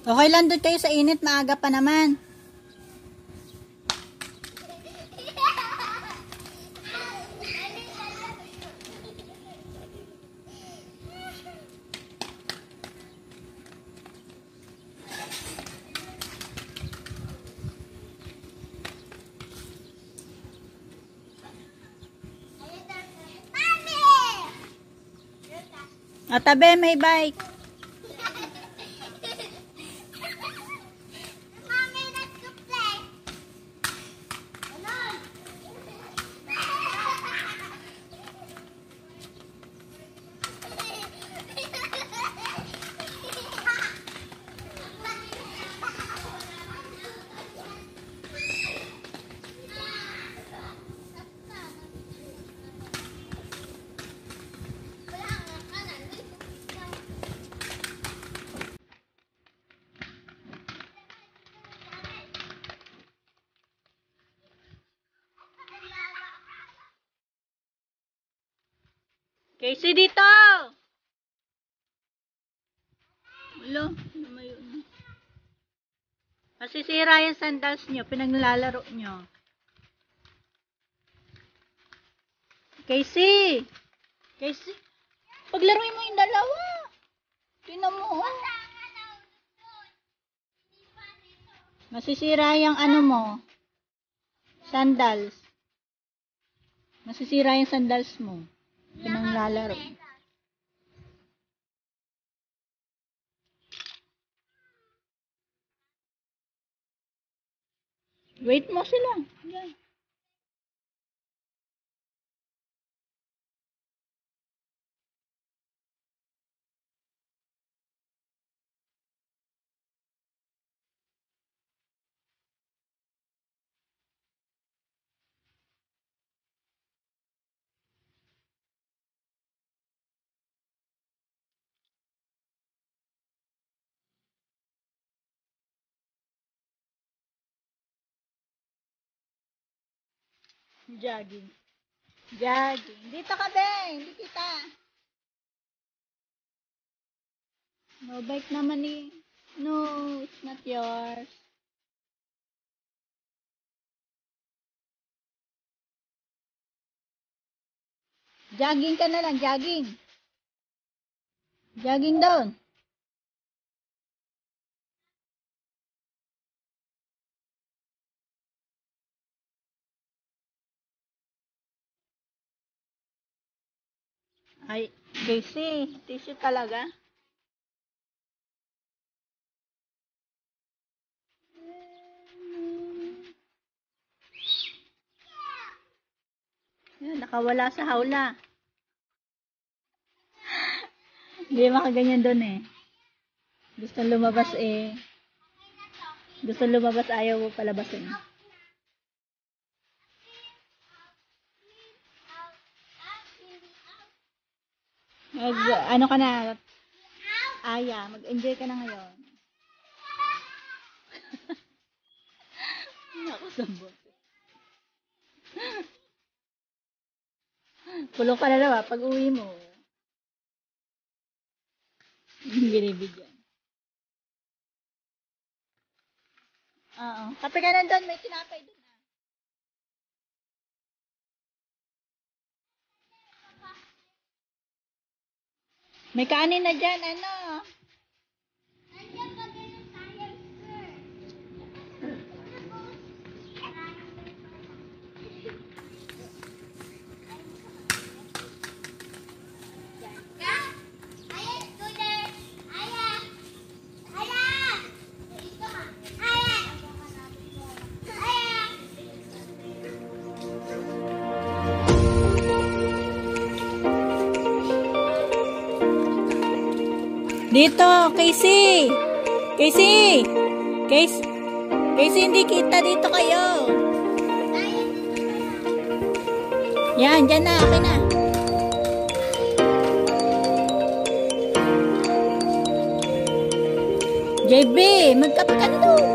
Okay lang doon kayo sa init, maaga pa naman. O, tabi, may bike. Casey, dito! Ulo, lumayo na. Masisira yung sandals nyo, pinaglalaro nyo. Casey! Casey! Paglaruin mo yung dalawa! Tingnan mo, oh. Masisira yung ano mo. Sandals. Masisira yung sandals mo. Pinanglalaro. Wait mo sila. Yan. Jogging. Jogging. Dito ka, Ben. Hindi kita. No bike naman eh. No, it's not yours. Jogging ka na lang. Jogging. Jogging down. Ay, Casey, tissue talaga. Yan, nakawala sa hawla. Hindi makaganyan doon eh. Gusto lumabas eh. Gusto lumabas, ayaw mo palabasin. Ano ka na? Aya, mag-enjoy ka na ngayon. Ako sambot. Pulong ka na naman pag uwi mo. Binibigyan. Oo. Kape ka na doon, may tinapay doon. May kanin na dyan, ano? Dito, Casey! Casey! Casey, hindi kita. Dito kayo. Yan, dyan na. Okay na. JB, magkape ka doon.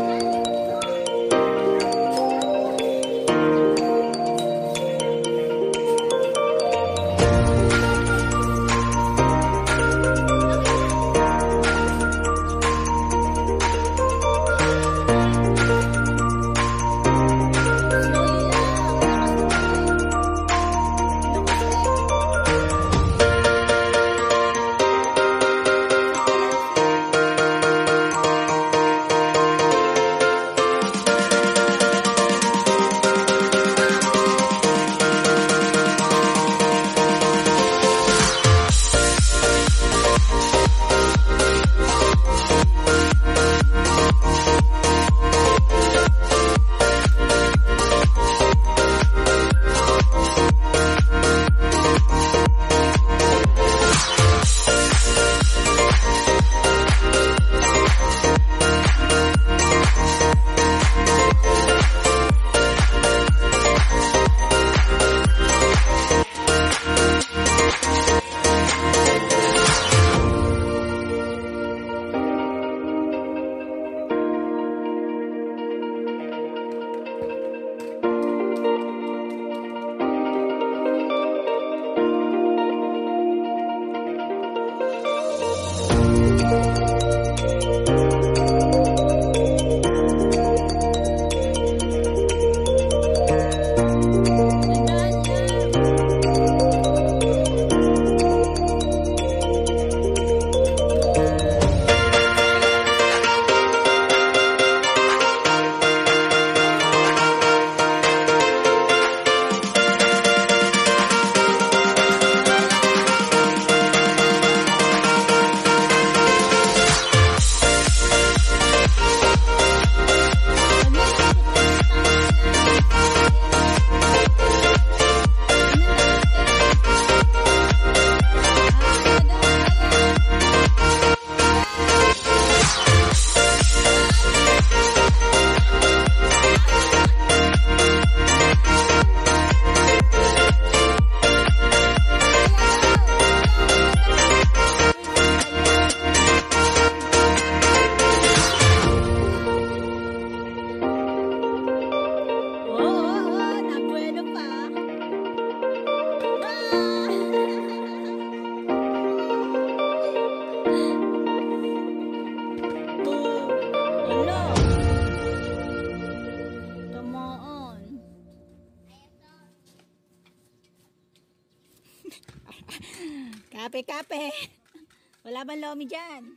Kape-kape. Wala bang lomi dyan?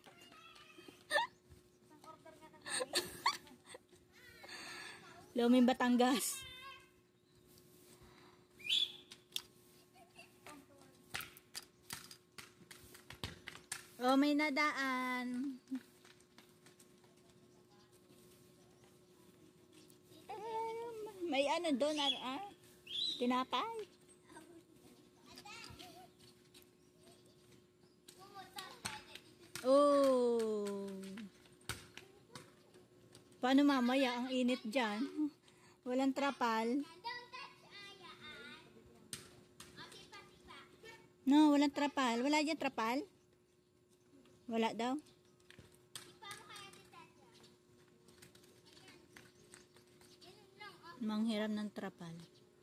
Loming Batangas. Oh, may nadaan. May ano doon, tinapay. Oh. Paano mamaya ang init dyan? Walang trapal. No, walang trapal. Wala dyan trapal? Wala daw. Manghiram ng trapal.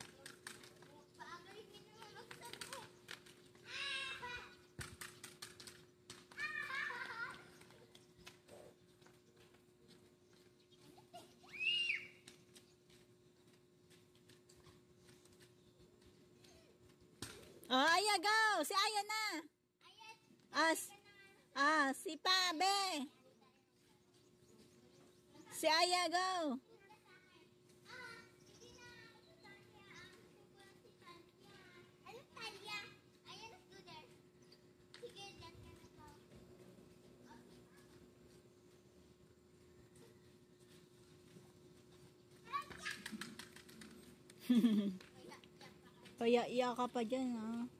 Oh, Aya, go! Si Aya na! Si Pabe! Si Aya, go! Kaya iya ka pa dyan, ha?